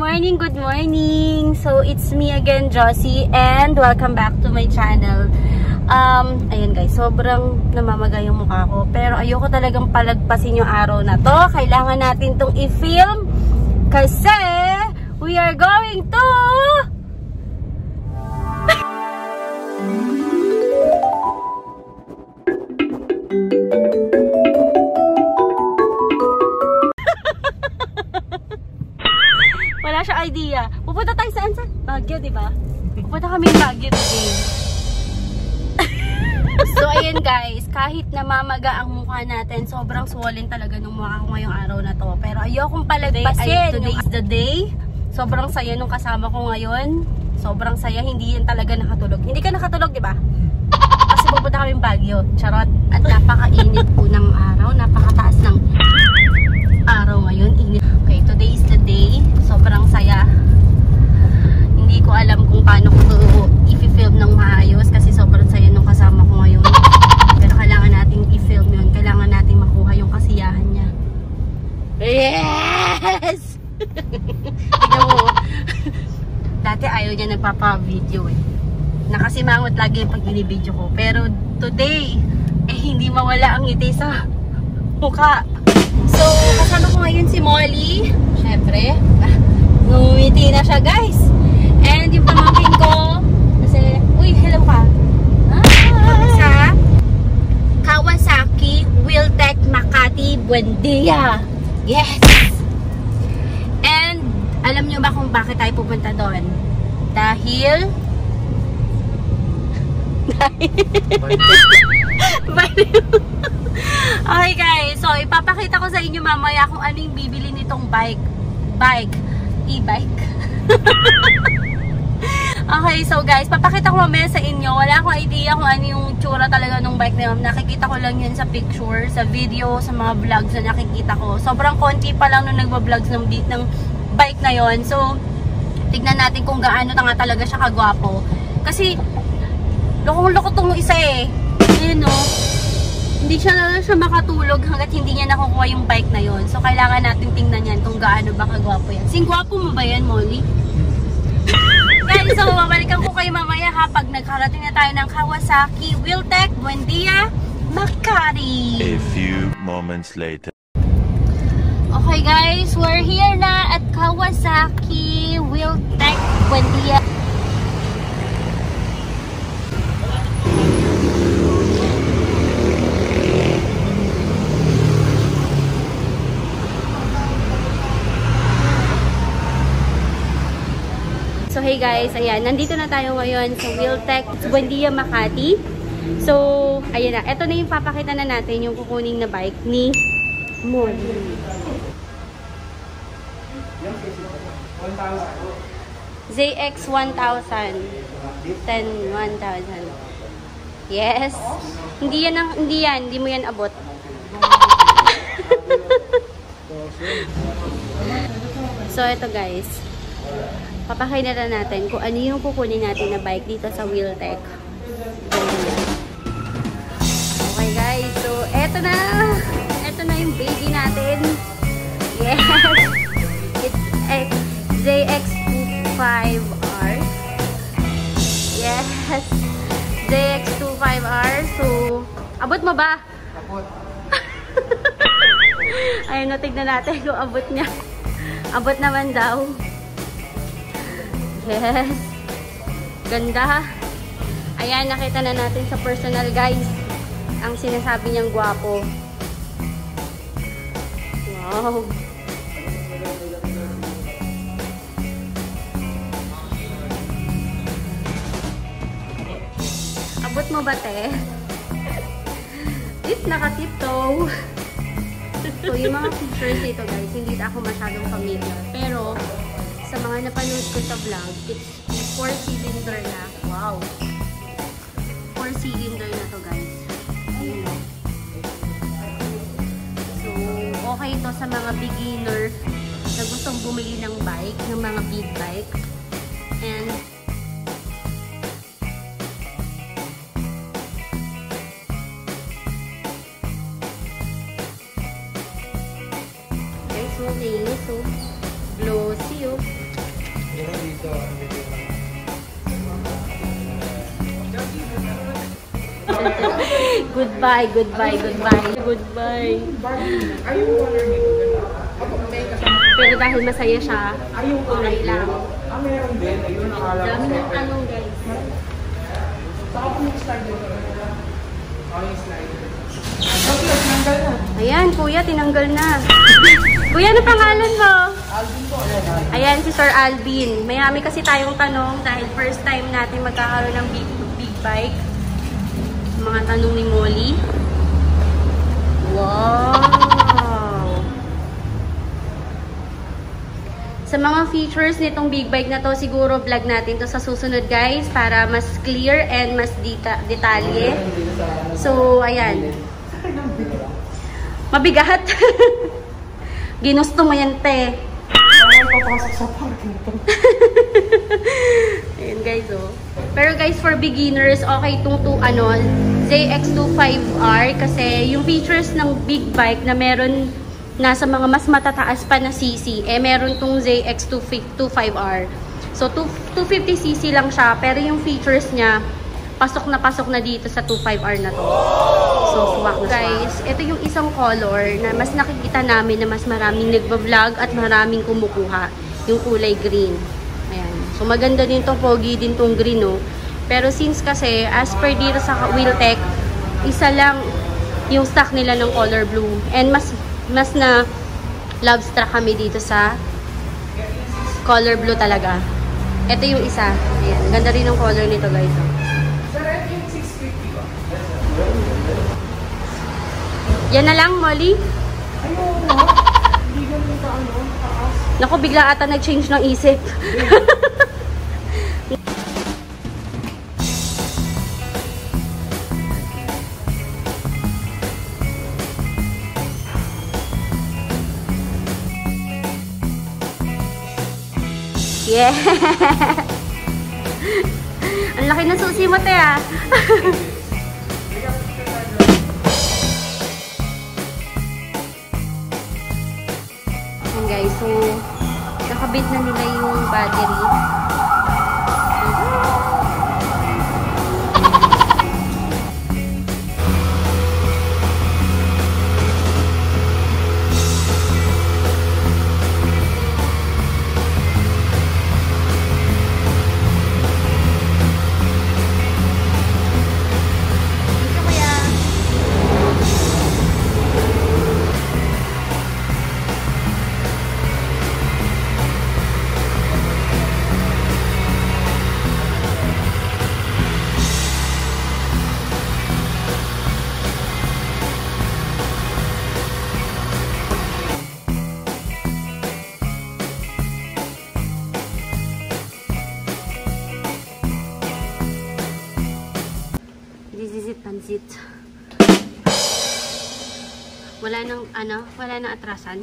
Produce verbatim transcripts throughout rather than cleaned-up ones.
morning, good morning! So, it's me again, Josie, and welcome back to my channel. Um, ayan guys, sobrang namamaga yung mukha ko, pero ayoko talagang palagpasin yung araw na to. Kailangan natin tong i-film kasi we are going to... Wala siya idea. Pupunta tayo saan sa Baguio, di ba? Pupunta kami Baguio today. So, ayan guys, kahit namamaga ang mukha natin, sobrang swollen talaga ng mukha ko ngayong araw na to. Pero ayokong palagpasin. Today is the day. Sobrang saya nung kasama ko ngayon. Sobrang saya, hindi yan talaga nakatulog. Hindi ka nakatulog, di ba? Kasi pupunta kami Baguio. Charot. At napakainit po ng araw. Napakataas ng araw ngayon. Init. Okay, today is the day. Sobrang saya. Hindi ko alam kung paano ko i-film ng maayos kasi sobrang saya nung kasama ko ngayon. Pero kailangan nating i-film yun. Kailangan nating makuha yung kasiyahan niya. Yes! Tignan mo. Dati ayaw niya nagpapa-video eh. Nakasimangot lagi pag binibideo ko. Pero today, eh hindi mawala ang ngiti sa mukha. So, kasama ko ngayon si Molly. Siyempre, ah, ngumiti na siya guys. And yung pamangkin ko, kasi, uy, hello ka. Ah, sa Kawasaki Wheeltech Makati Buendia. Yes! And, alam nyo ba kung bakit tayo pupunta doon? Dahil... Dahil... Okay guys, so ipapakita ko sa inyo mamaya kung ano yung bibili nitong bike. Bike. E-bike. Okay, so guys, papakita ko mamaya sa inyo. Wala akong idea kung ano yung tsura talaga ng bike na yun. Nakikita ko lang yun sa picture, sa video, sa mga vlogs na nakikita ko. Sobrang konti pa lang nung nagba-vlogs ng, ng bike na yun. So, tignan natin kung gaano na nga talaga siya kagwapo. Kasi, lokong-loko tong isa eh. Ayun no. Hindi siya na siya makatulog hanggat hindi niya nakukuha yung bike na yon. So, kailangan natin tingnan yan kung gaano ba kagwapo yan. Sing gwapo mo ba yan, Molly? Guys, so, babalikan ko kayo mamaya ha pag nagkarating na tayo ng Kawasaki Wheeltech Buendia Makati. A few moments later. Okay guys, we're here na at Kawasaki Wheeltech Buendia. So hey guys, ayan, nandito na tayo ngayon sa Wheeltech Buendia Makati. So, ayan na, eto na yung papakita na natin yung kukuning na bike ni Molly. Z X one thousand. ten, one thousand. Yes. Hindi yan, ang, hindi yan, hindi mo yan abot. So, eto guys. Papakita na natin kung ano yung kukunin natin na bike dito sa Wheeltech. Okay guys, so eto na. Eto na yung baby natin. Yes. It's Z X twenty-five R. Yes. Z X twenty-five R. So, abot mo ba? Abot. Ayun, natignan natin kung abot niya. Abot naman daw. Yes. Ganda. Ayan, nakita na natin sa personal guys. Ang sinasabi niyang gwapo. Wow. Abot mo ba, te? It's naka-tiptoe. So, yung mga features dito guys, hindi ako masyadong familiar. Pero, sa mga napanood ko sa vlog, it's four cylinder na. Wow! four cylinder na to guys. Ayun o. So, okay ito sa mga beginner na gustong bumili ng bike, ng mga big bike. And, guys, malinis o. Glossy o. Pero dito, dito. Goodbye, goodbye, goodbye, goodbye. Pero dahil masaya siya, okay lang. Ah, meron din. Ayun, nakala ko. Dami ng tanong, guys. Saka po mag-slide dito. Oh, yung slider. Okay, tinanggal na. Ayan, kuya, tinanggal na. Kuya, ano pangalan mo? Alvin po. Ayan. Ayan, si Sir Alvin. Mayami kasi tayong tanong dahil first time natin magkakaroon ng big, big bike. Mga tanong ni Molly. Wow! Sa mga features nitong big bike na to, siguro vlog natin to sa susunod, guys, para mas clear and mas deta detalye. So, ayan. Mabigat. Ginusto mo yan, te. Papasok sa parking to. Ayan, guys, oh. Pero guys, for beginners, okay itong to, ano, Z X twenty-five R kasi yung features ng big bike na meron nasa mga mas matataas pa na C C, eh meron tong Z X twenty-five R. So, two fifty C C lang siya, pero yung features niya, pasok na pasok na dito sa twenty-five R na to. So, swak na swak. Guys, ito yung isang color na mas nakikita namin na mas maraming nagbablog at maraming kumukuha. Yung kulay green. Ayan. So, maganda din tong pogi din tong green, no? Pero since kasi, as per dito sa Wheeltech, isa lang yung stock nila ng color blue. And mas mas na love struck kami dito sa color blue talaga. Ito yung isa. Ayan. Ganda rin yung color nito, guys. Oh. Sir, ito yung six fifty ba? Yan na lang, Molly. Ayun, no? Hindi ganun ka, ano, taas. Naku, bigla ata nag-change ng isip. Yeah! Ang laki ng susi mo, te, ah. Ayan, guys. So, nakabit na nila yung battery. Pansit. Wala nang ano, wala nang atrasan.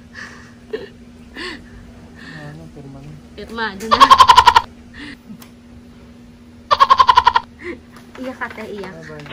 Ano, pirma na. Pirma, doon na. Iyak ate, iyak.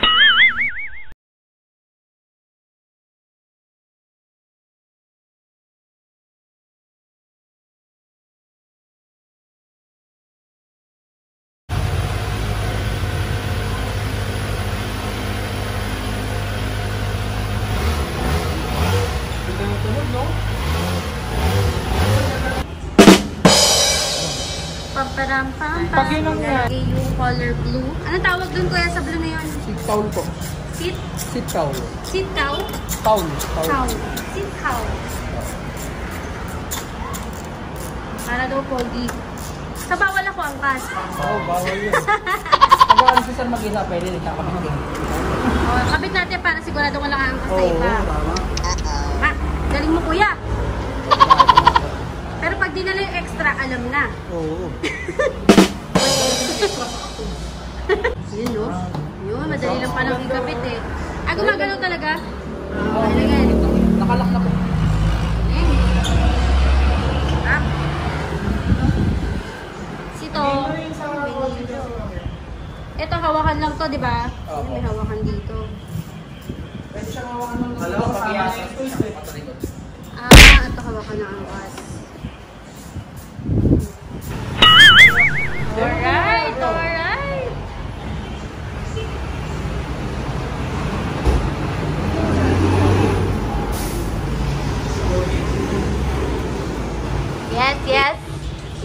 Pamparam pam pam. Pag yun ang Lagay yung color blue. Anong tawag dun, kuya, sa blue na yun? Sit towel po. Sit? Sit towel. Sit cow? Towel. Cow. Sit cow. Para daw pogi. Sa bawal ako angkas. Oo, oh, bawal yun. Pag-aano si Sir mag-isa, pwede rin kakabit din. Oh, kabit natin para sigurado walang angkas sa Oo, iba. tama. Ha? Galing mo, kuya. Pero pag dinala yung extra, alam na. Oo. Yun, no? Yun, madali lang palang ikabit eh. Ah, gumagalaw talaga? Ah, talaga. Nakalak na po. Eh. Ah. Sito. Ito, hawakan lang to, di ba? May hawakan dito. Pwede siyang hawakan ng dalawa pag-iasa. Ah, ito hawakan ng angkas.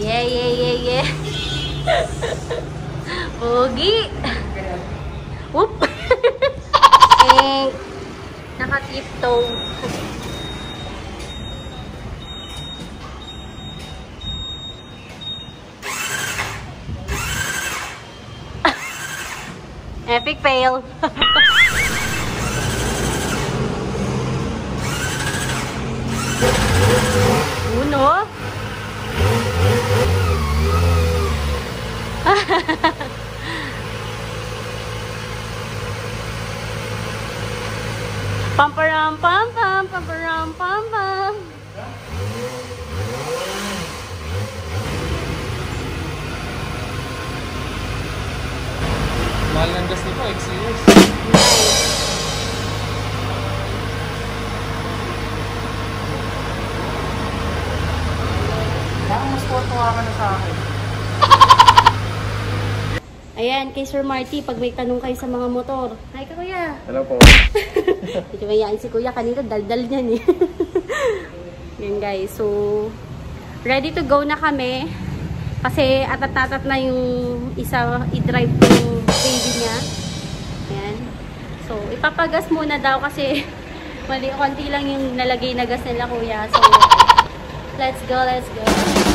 Yeah, yeah, yeah, yeah. Pogi. Whoop. Eh, naka-tiptoe. Epic fail. Uno. Pamparam pam pam pamparam pam pam. Mahal ng gas nito, X years. Parang mas tuwa-tuwa ka na sa akin. Ayan, kay Sir Marty, pag may tanong kayo sa mga motor. Hi ka, kuya. Hello po. Medyo mayaan si kuya, kanina daldal niyan eh. Yan guys, so ready to go na kami. Kasi atat-atat na yung isa i-drive yung baby niya. Ayan. So, ipapagas muna daw kasi mali, konti lang yung nalagay na gas nila kuya. So, let's go, let's go.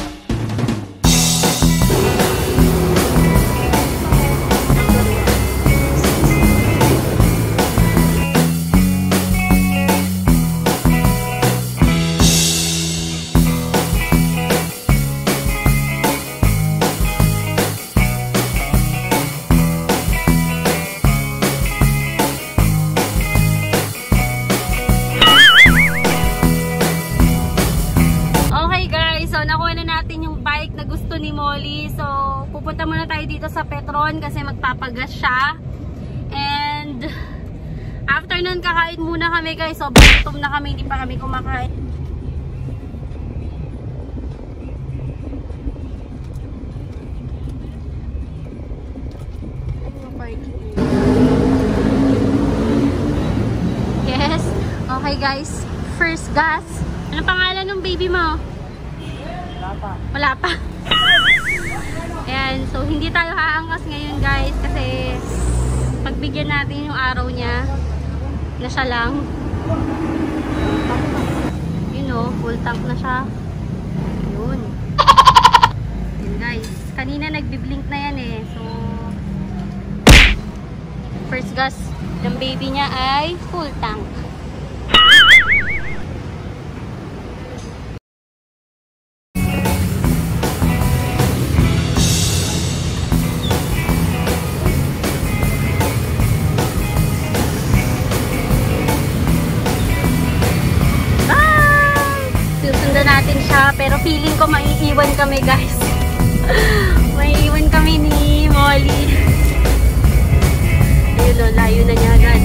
Ni Molly. So, pupunta muna tayo dito sa Petron kasi magpapagas siya. And after nun, kakain muna kami guys. So, gutom na kami. Hindi pa kami kumakain. Yes. Okay guys. First gas. Ano pangalan ng baby mo? Wala pa. Wala pa. Ayan, so hindi tayo haangkas ngayon guys kasi pagbigyan natin yung araw niya na siya lang. You know, full tank na siya. Yun. Yun guys. Kanina nagbiblink na yan eh. So, first gas ng baby niya ay full tank. Natin siya, pero feeling ko maiiwan kami guys. Maiiwan kami ni Molly. Ayun o, layo na niya agad.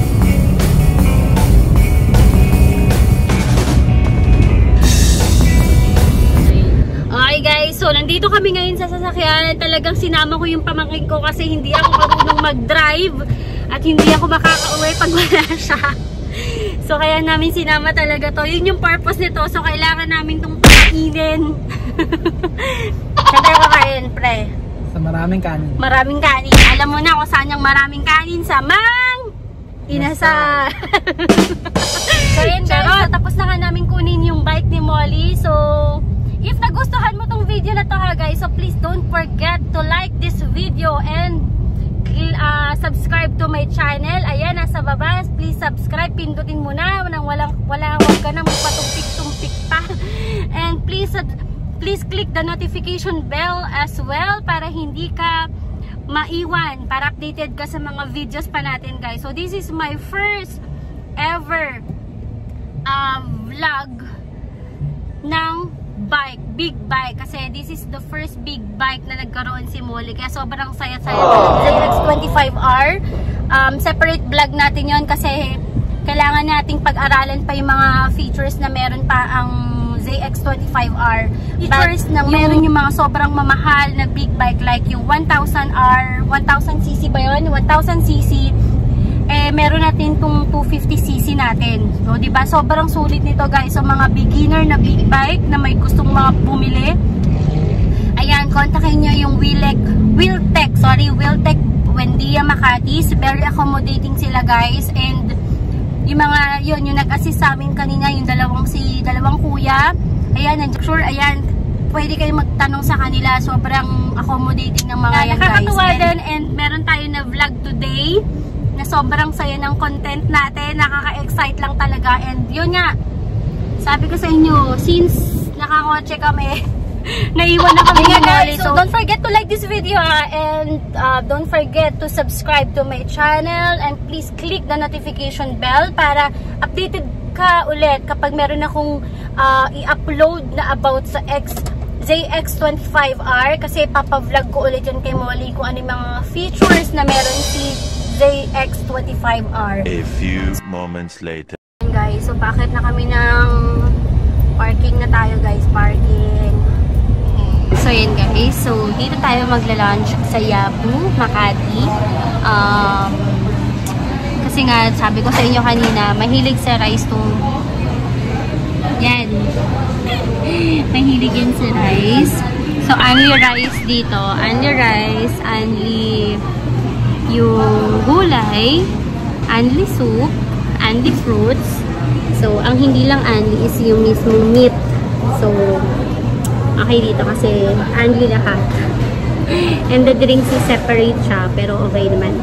Okay guys, so nandito kami ngayon sa sasakyan. Talagang sinama ko yung pamangkin ko kasi hindi ako marunong mag-drive at hindi ako makaka-uwi pag wala siya. So, kaya namin sinama talaga to. Yun yung purpose nito. So, kailangan namin itong pakainin. Saan tayo kakain, pre? Sa maraming kanin. Maraming kanin. Alam mo na kung saan yung maraming kanin. Sa Mang Inasal. So, yun guys. Tapos na nga namin kunin yung bike ni Molly. So, if nagustuhan mo tong video na to ha guys, so please don't forget to like this video and Uh, subscribe to my channel. Ayan, nasa baba. Please subscribe. Pindutin mo na. Nang walang, wala, wag ka na magpatumpik-tumpik pa. And please, please click the notification bell as well para hindi ka maiwan. Para updated ka sa mga videos pa natin guys. So this is my first ever uh, vlog ng bike, big bike, kasi this is the first big bike na nagkaroon si Molly, kaya sobrang saya-saya. Z X twenty-five R, um, separate vlog natin yon kasi kailangan nating pag-aralan pa yung mga features na meron pa ang Z X twenty-five R. Features na meron yung mga sobrang mamahal na big bike like yung one thousand R, one thousand C C ba yun? one thousand C C. Eh, meron natin itong two fifty C C natin. So, diba? Sobrang sulit nito guys. So, mga beginner na big bike na may gustong mga bumili. yung Wiltec, Wiltec, sorry, Wiltec Buendia Makati. Very accommodating sila guys, and yung mga, yun, yung nag-assist sa amin kanina, yung dalawang si, dalawang kuya, ayan, and sure, ayan, pwede kayo magtanong sa kanila, sobrang accommodating ng mga yan guys. Nakakatuwa din, and meron tayo na vlog today, na sobrang saya ng content natin, nakaka-excite lang talaga, and yun nga, sabi ko sa inyo, since nakakotse kami, naiwan na kami nga guys. So, don't forget to like this video ha, and uh, don't forget to subscribe to my channel, and please click the notification bell para updated ka ulit kapag meron akong uh, i-upload na about sa X Z X twenty-five R, kasi papavlog ko ulit yun kay Molly kung ano yung mga features na meron si Z X twenty-five R. A few moments later. Guys, so bakit na kami ng parking na tayo guys, parking. So yun guys, so dito tayo magla-lunch sa Yabu, Makati. Um, kasi nga sabi ko sa inyo kanina, mahilig sa rice to. Yan. Mahilig yan sa rice. So only rice dito, only rice, only yung gulay, only soup, only fruits. So, ang hindi lang only is yung mismong meat. So, okay dito kasi only lahat. And the drinks is separate siya, pero okay naman.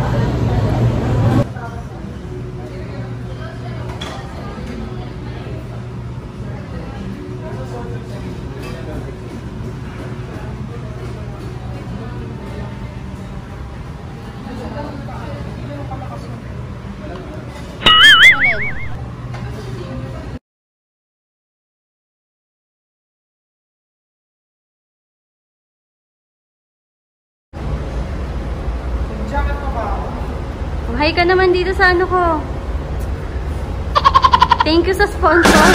Hi ka naman dito sa ano ko. Thank you sa sponsor.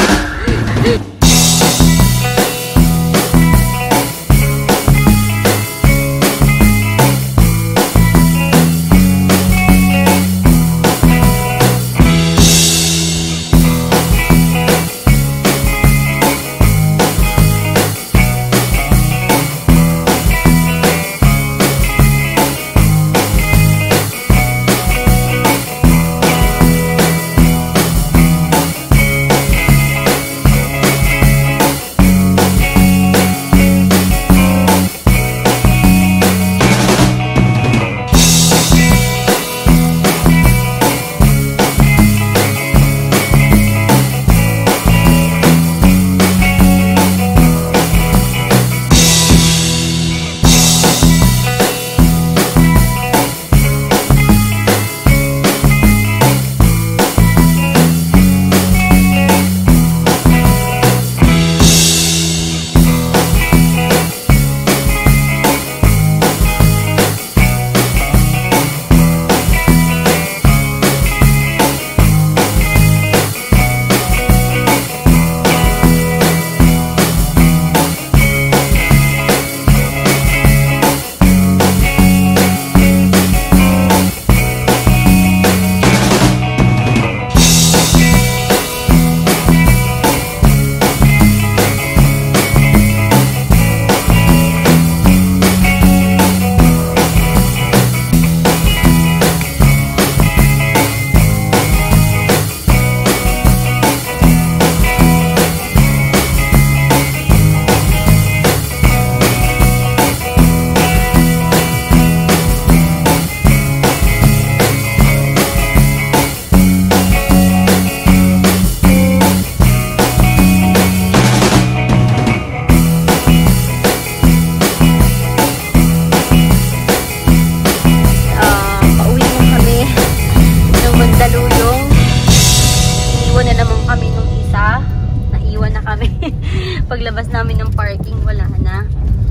Paglabas namin ng parking, wala na.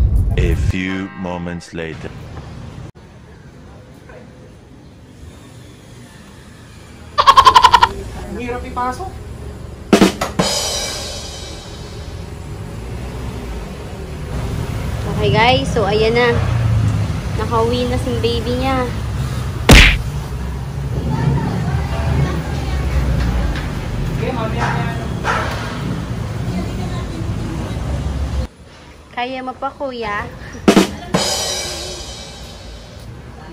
A few moments later. Ang hirap ipasok. Okay guys, so ayan na. Nakauwi na si baby niya. Okay, mamaya na. Kaya mo pa kuya?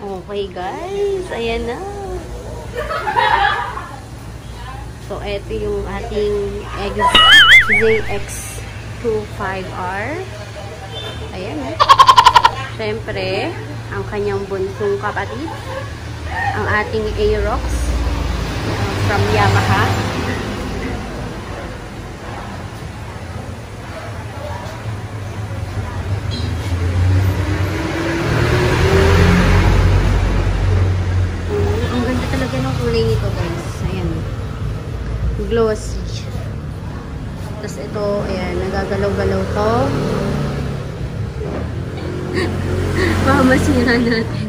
Okay guys, ayan na. So, ito yung ating Z X twenty-five R. Ayan eh. Siyempre, ang kanyang bunsong kapatid, ang ating Aerox uh, from Yamaha. Um, ang ganda talaga ng kulay nito guys. Ayan. Glossy. Tapos ito, ayan, nagagalaw-galaw to. Baka masira natin.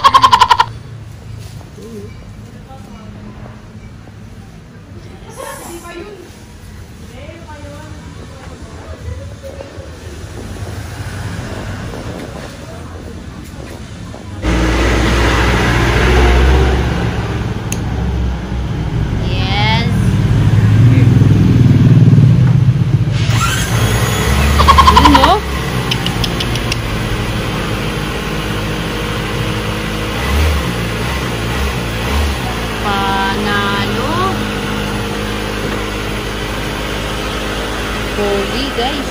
Pogi guys.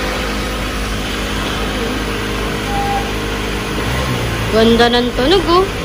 Ganda ng tunog oh.